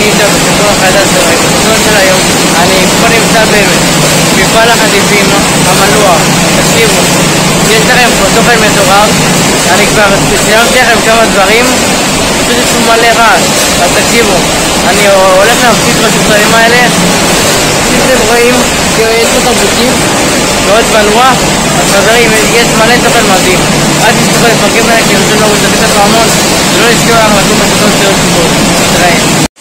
איתה בשבוע החדש בסרטון של היום. אני כבר נמצא במפעל החטיפים המנוע. תקשיבו, יש לכם פה תוכן מטורף. אני כבר צילמתי לכם כמה דברים, פשוט יש פה מלא רעש. אז תקשיבו, אני הולך להפסיק בסרטונים האלה. כפי שאתם רואים, יש פה תרבותים מאוד מנוע. אז חברים, יש מלא תוכן מדהים. אל תשכחו לפרקים להם, כי אני רוצה להוריד את הפעמון, ולא לשכוח לקום בסרטון של עוד סיפור. נתראה.